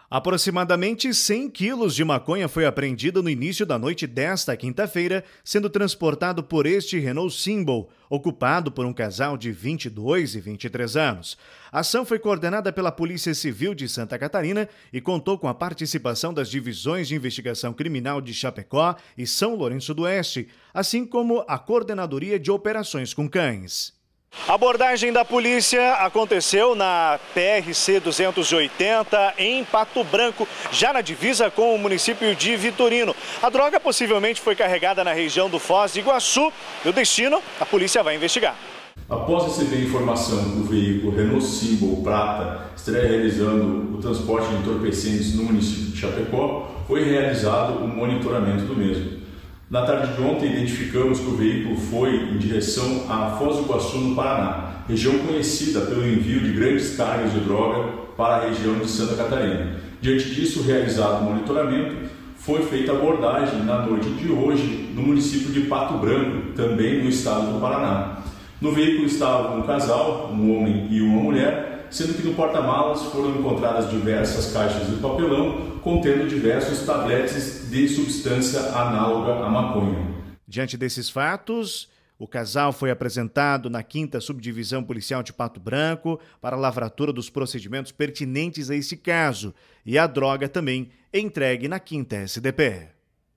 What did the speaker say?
Aproximadamente 100 quilos de maconha foi apreendida no início da noite desta quinta-feira, sendo transportado por este Renault Symbol, ocupado por um casal de 22 e 23 anos. A ação foi coordenada pela Polícia Civil de Santa Catarina e contou com a participação das Divisões de Investigação Criminal de Chapecó e São Lourenço do Oeste, assim como a Coordenadoria de Operações com Cães. A abordagem da polícia aconteceu na PRC 280 em Pato Branco, já na divisa com o município de Vitorino. A droga possivelmente foi carregada na região do Foz do Iguaçu e o destino a polícia vai investigar. Após receber informação que o veículo Renault Symbol Prata estaria realizando o transporte de entorpecentes no município de Chapecó, foi realizado o monitoramento do mesmo. Na tarde de ontem, identificamos que o veículo foi em direção a Foz do Iguaçu, no Paraná, região conhecida pelo envio de grandes cargas de droga para a região de Santa Catarina. Diante disso, realizado o monitoramento, foi feita a abordagem na noite de hoje no município de Pato Branco, também no estado do Paraná. No veículo estava um casal, um homem e uma mulher, sendo que no porta-malas foram encontradas diversas caixas de papelão contendo diversos tabletes de substância análoga à maconha. Diante desses fatos, o casal foi apresentado na 5ª Subdivisão Policial de Pato Branco para a lavratura dos procedimentos pertinentes a esse caso e a droga também entregue na 5ª SDP.